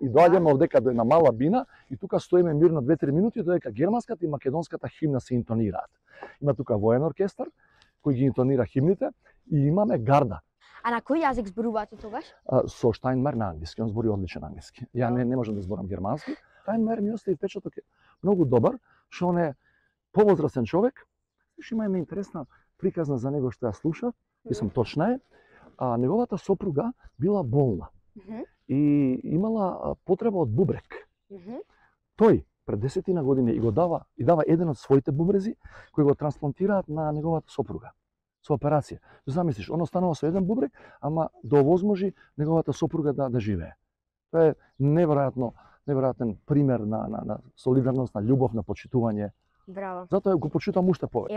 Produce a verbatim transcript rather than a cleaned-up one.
и доаѓаме овдека до една мала бина и тука стоиме мирно две-три минути додека германската и македонската химна се интонираат. Има тука воен оркестар кој ги интонира химните и имаме гарда. А на кој јазик зборувате тогаш? А, со Штајнмер на англиски, он збори одличен англиски. Ја не, не можам да зборам германски. Штајнмер ми остави впечаток многу добар, што он е повозрасен човек. Што имаме интересна приказна за него што ја слушав, мислам точна е. А неговата сопруга била болна Mm -hmm. и имала потреба од бубрек. Mm -hmm. Тој пред десетина години и го дава и дава еден од своите бубрези кои го трансплантираат на неговата сопруга со операција. Замислиш, он останува со еден бубрек, ама да овозможи неговата сопруга да да живее. Тоа е неверојатно, неверојатен пример на на на солидарност, на љубов, на почитување. Браво. Затоа го почитувам уште повеќе.